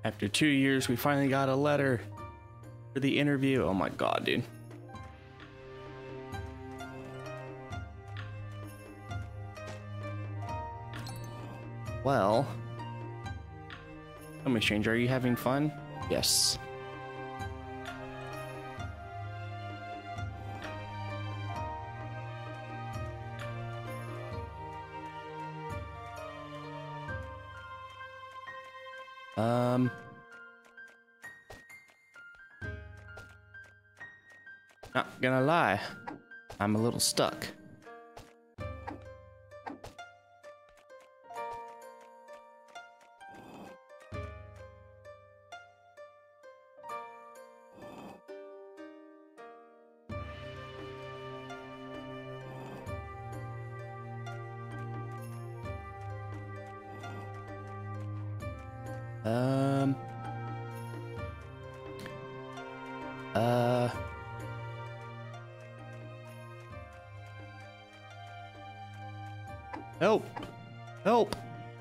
After 2 years, we finally got a letter for the interview. Oh my god, dude. Well, tell me, stranger, are you having fun? Yes. Not gonna lie, I'm a little stuck. Help! Help!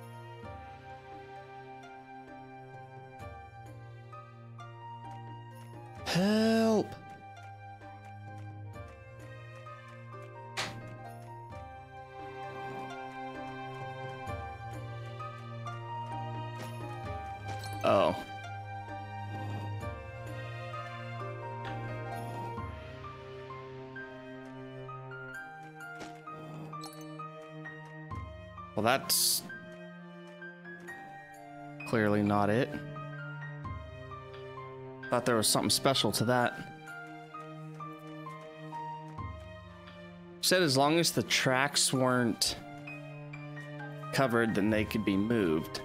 Help! Oh. Well, that's clearly not it. Thought there was something special to that. Said as long as the tracks weren't covered, then they could be moved.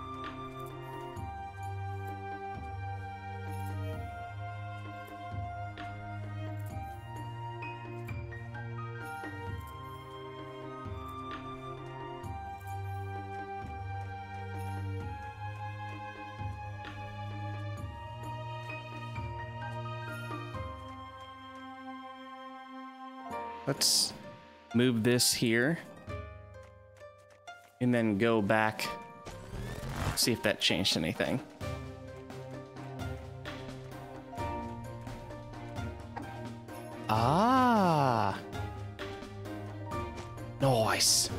Let's move this here and then go back, see if that changed anything. Ah, nice.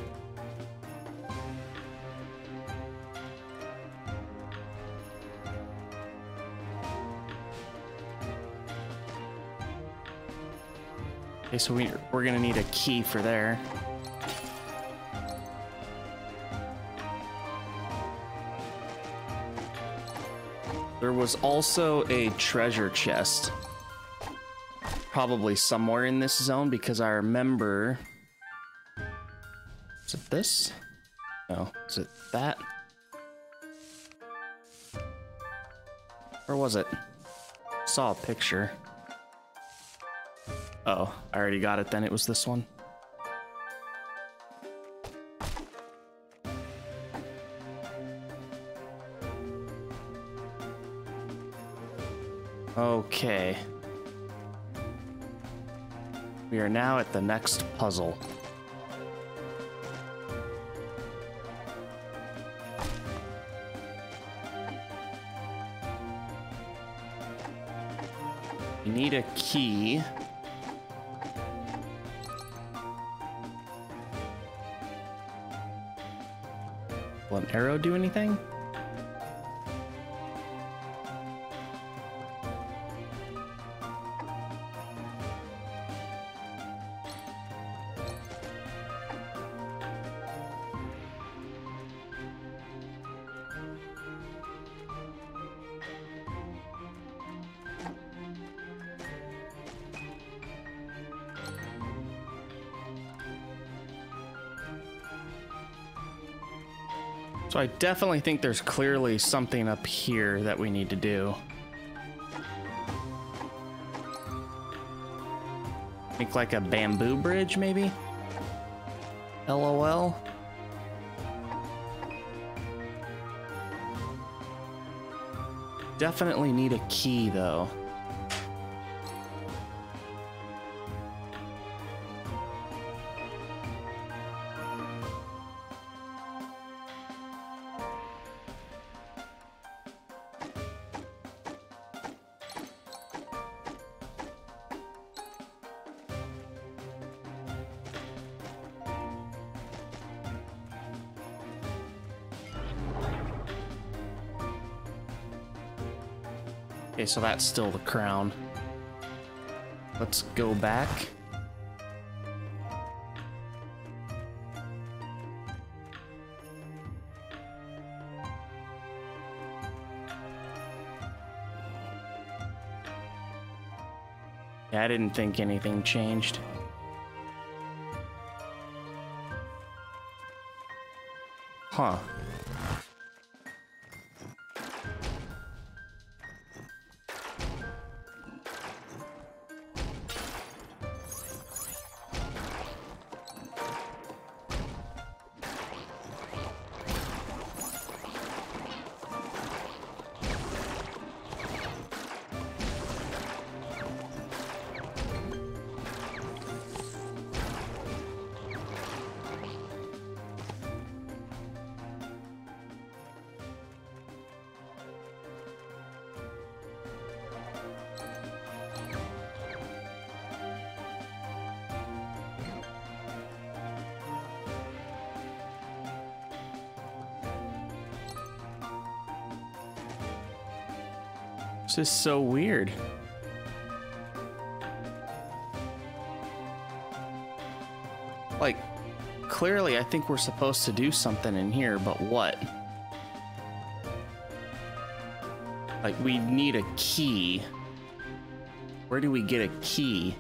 Okay, so we're gonna need a key for there. There was also a treasure chest, probably somewhere in this zone, because I remember. Is it this? No, is it that? Or was it? Saw a picture. Oh, I already got it then. It was this one. Okay. We are now at the next puzzle. You need a key. Will an arrow do anything? So I definitely think there's clearly something up here that we need to do. Make like a bamboo bridge, maybe? LOL. Definitely need a key, though. Okay, so that's still the crown. Let's go back. Yeah, I didn't think anything changed. Huh. This is so weird. Like, clearly I think we're supposed to do something in here, but what? Like, we need a key. Where do we get a key?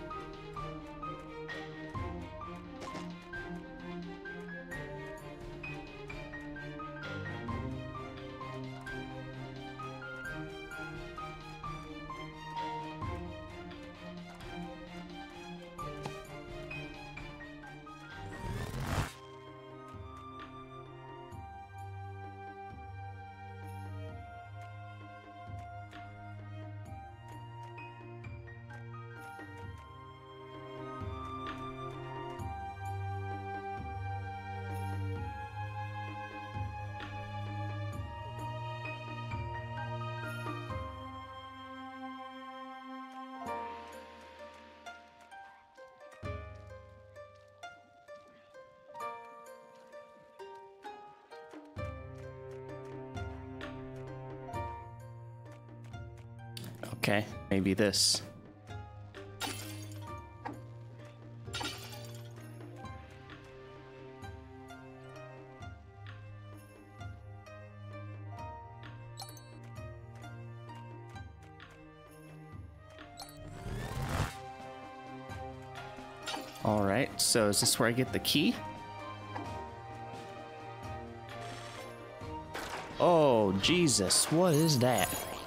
Okay, maybe this. All right, so is this where I get the key? Oh, Jesus, what is that?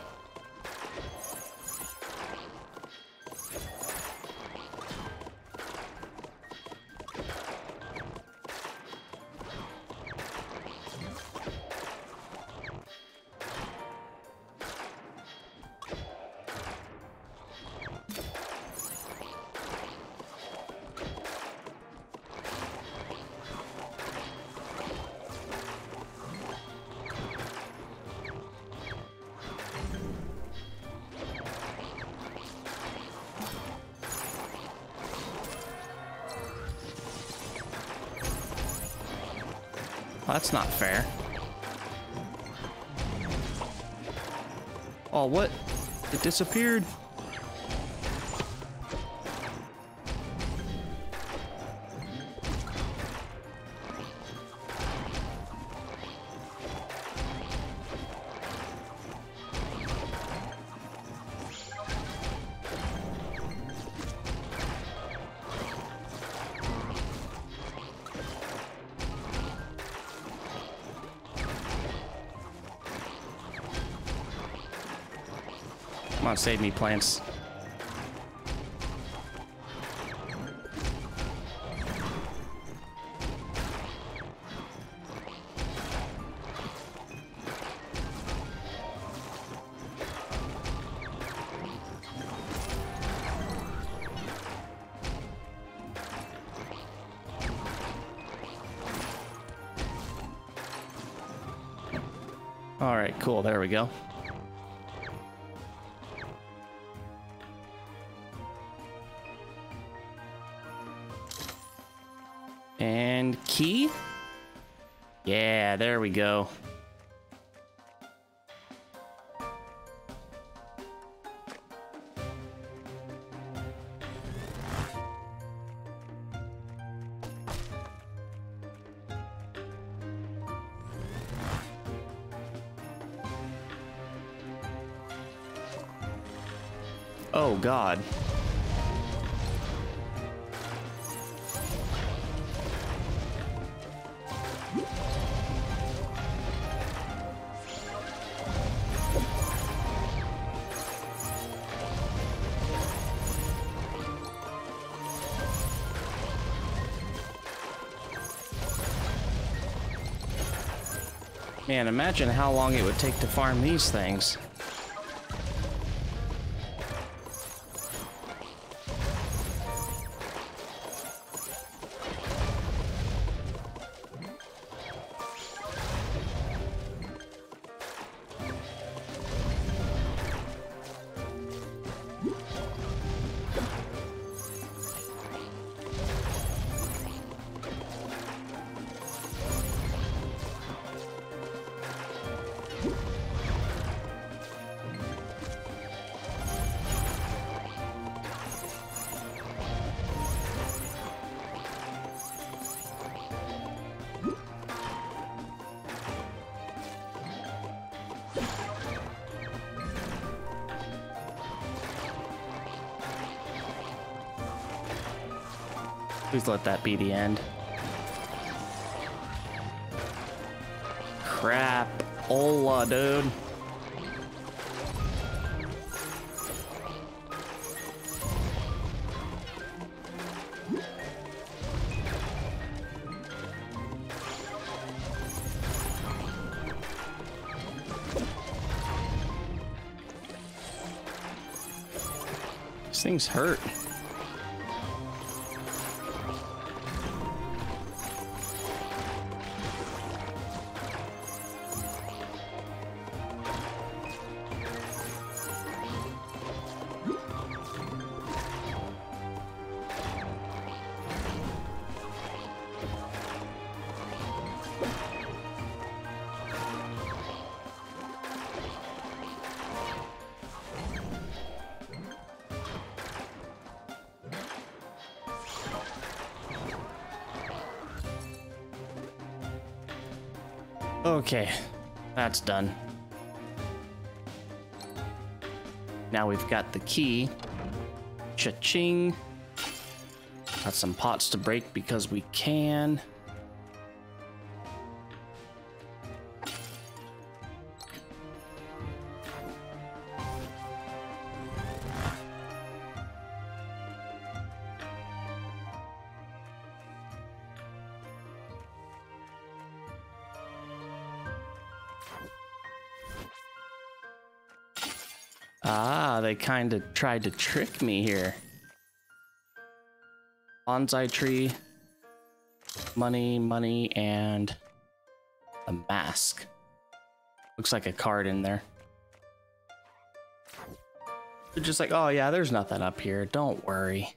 Well, that's not fair. Oh, what? It disappeared. Come on, save me, plants. All right, cool. There we go. And key? Yeah, there we go. Oh, God. Man, imagine how long it would take to farm these things. Please let that be the end. Crap. Ola, dude. These things hurt. Okay, that's done. Now we've got the key. Cha-ching. Got some pots to break because we can. Ah, they kind of tried to trick me here. Bonsai tree, money, money, and a mask. Looks like a card in there. They're just like, oh yeah, there's nothing up here, don't worry.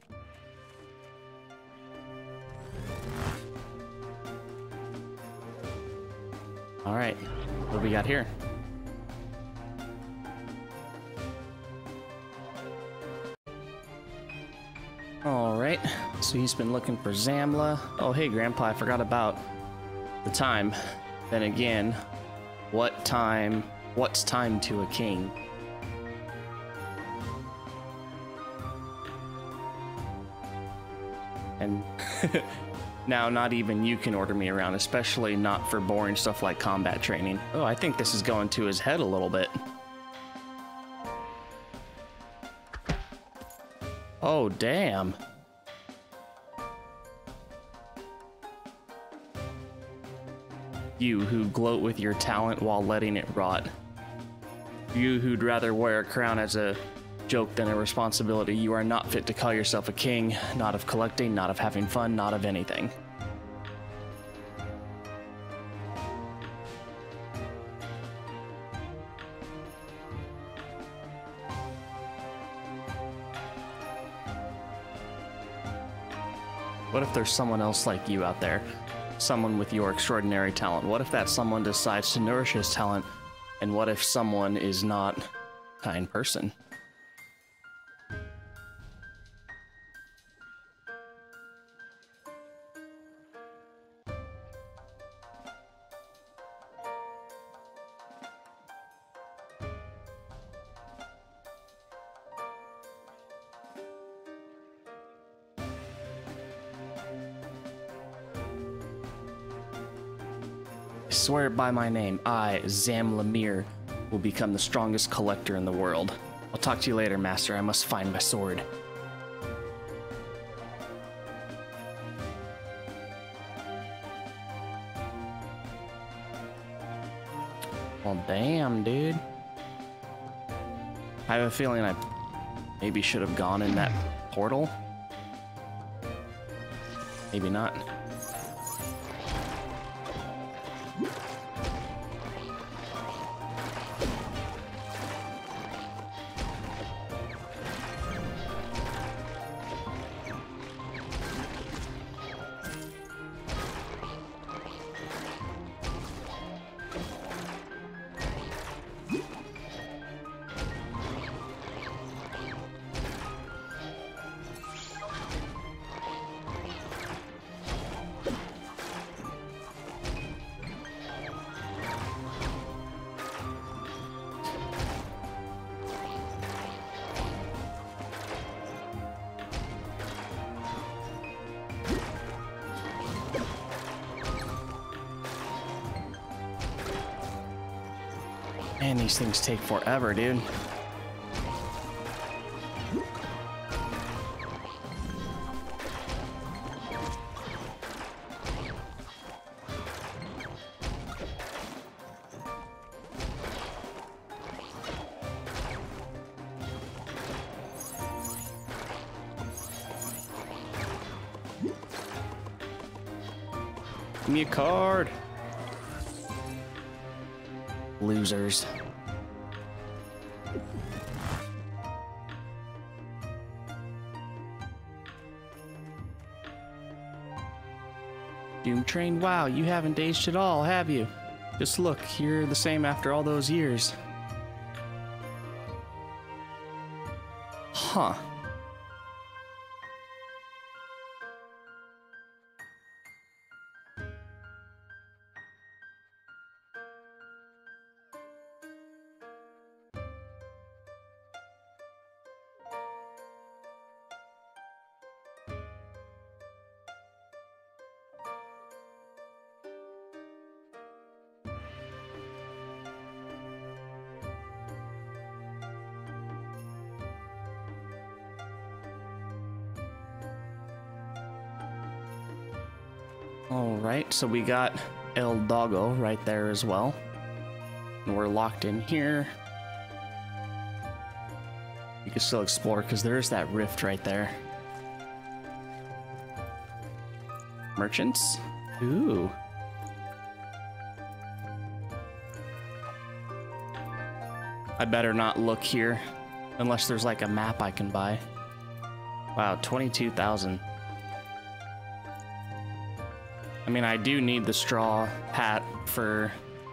All right, what do we got here? Alright, so he's been looking for Zamla. Oh, hey, Grandpa, I forgot about the time. Then again, what's time to a king? And now not even you can order me around, especially not for boring stuff like combat training. Oh, I think this is going to his head a little bit. Oh, damn. You who gloat with your talent while letting it rot. You who'd rather wear a crown as a joke than a responsibility. You are not fit to call yourself a king, not of collecting, not of having fun, not of anything. What if there's someone else like you out there? Someone with your extraordinary talent? What if that someone decides to nourish his talent? And what if someone is not a kind person? swear it by my name. I, Zamlamir, will become the strongest collector in the world. I'll talk to you later, Master. I must find my sword. Well, damn, dude. I have a feeling I maybe should have gone in that portal. Maybe not. Man, these things take forever, dude. Give me a card. Losers. Doom Train, wow, you haven't aged at all, have you? Just look, you're the same after all those years. Huh. Alright, so we got El Doggo right there as well. And we're locked in here. You can still explore because there's that rift right there. Merchants? Ooh. I better not look here unless there's like a map I can buy. Wow, 22,000. I mean, I do need the straw hat for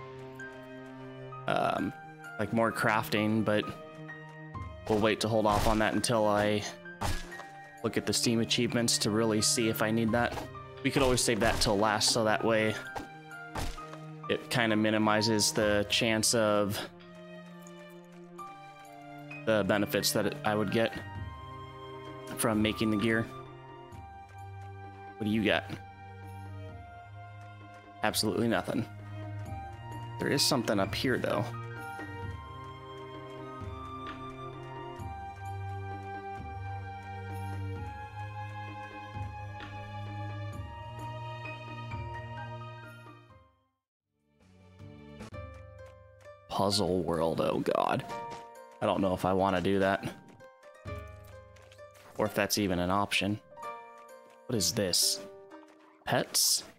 like more crafting, but we'll wait to hold off on that until I look at the Steam achievements to really see if I need that. We could always save that till last, so that way it kind of minimizes the chance of the benefits that I would get from making the gear. What do you got? Absolutely nothing. There is something up here, though. Puzzle world, oh god. I don't know if I want to do that. Or if that's even an option. What is this? Pets?